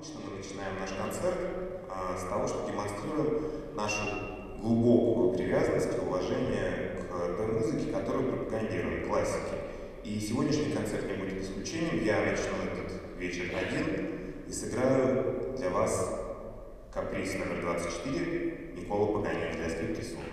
Обычно мы начинаем наш концерт с того, что демонстрируем нашу глубокую привязанность и уважение к той музыке, которую пропагандируем, классике. И сегодняшний концерт не будет исключением. Я начну этот вечер один и сыграю для вас каприз номер 24 Никколо Паганини для скрипки соло.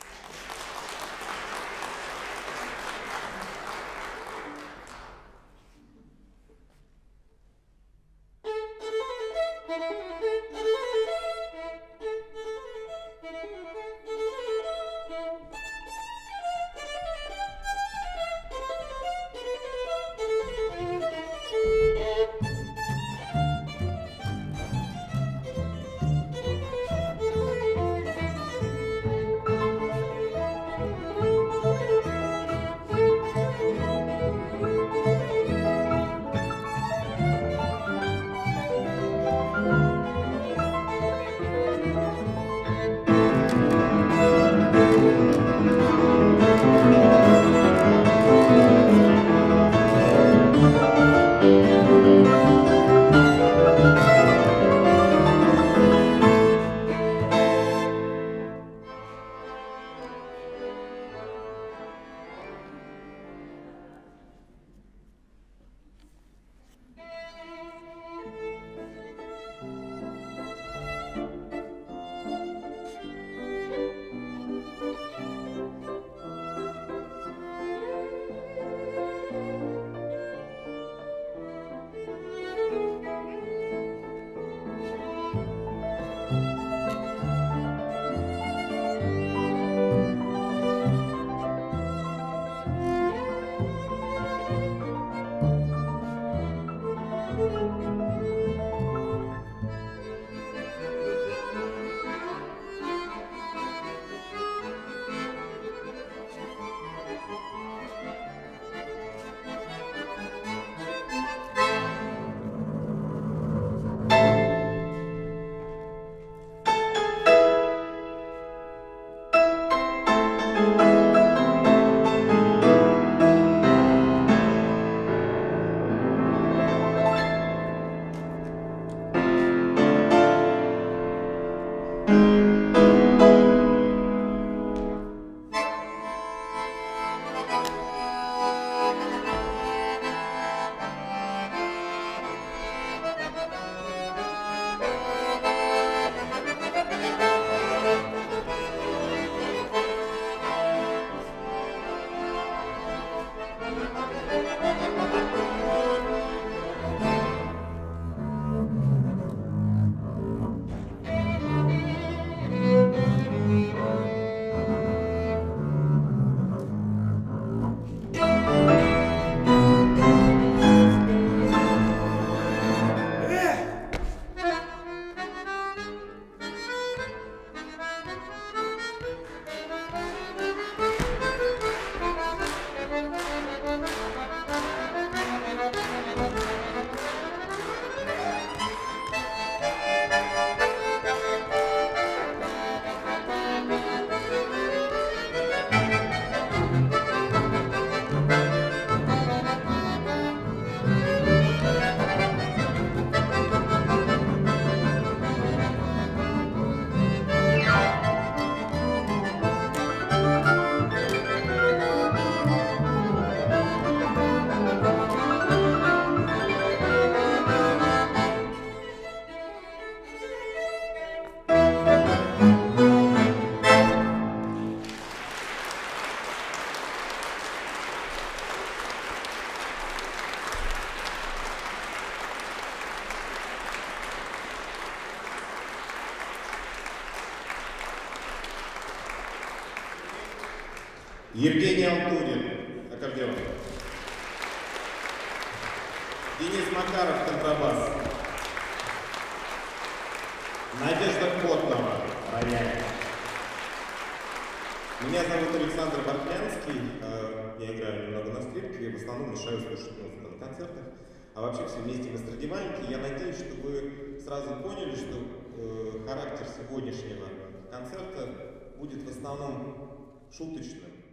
Евгений Алтунин, аккордеон. Денис Макаров, контрабас. Надежда Котнова, рояль. Меня зовут Александр Бархлянский. Я играю немного на скрипке, в основном мешаю слушать музыку на концертах. А вообще все вместе мы страдиваники. Я надеюсь, что вы сразу поняли, что характер сегодняшнего концерта будет в основном шуточным.